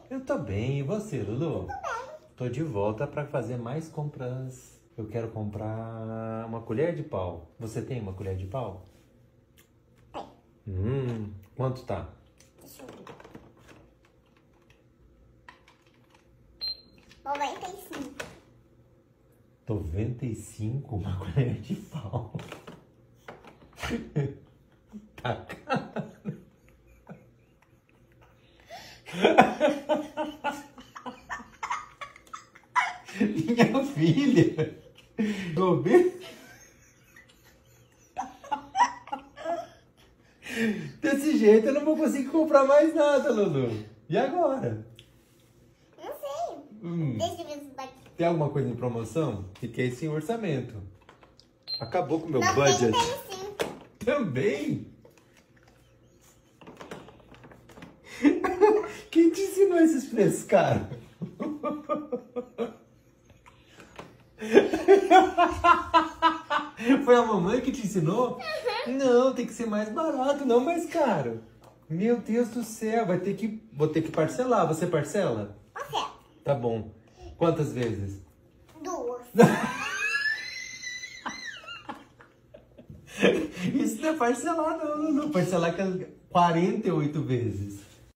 Eu tô bem, e você, Lulu? Tô de volta pra fazer mais compras. Eu quero comprar uma colher de pau. Você tem uma colher de pau? Tem. Quanto tá? Deixa eu ver. 95. 95 uma colher de pau. Tá caro. Minha filha. Tô vendo. Desse jeito eu não vou conseguir comprar mais nada, Lulu. E agora? Não sei. Deixa eu ver se daqui. Tem alguma coisa em promoção? Fiquei sem orçamento. Acabou com o meu budget. 95. Também? Quem te ensinou esses preços caros? Foi a mamãe que te ensinou? Não, tem que ser mais barato, não mais caro. Meu Deus do céu, vou ter que parcelar. Você parcela? Ok. Tá bom. Quantas vezes? 2. Isso não é parcelar, não. Parcelar que é 48 vezes.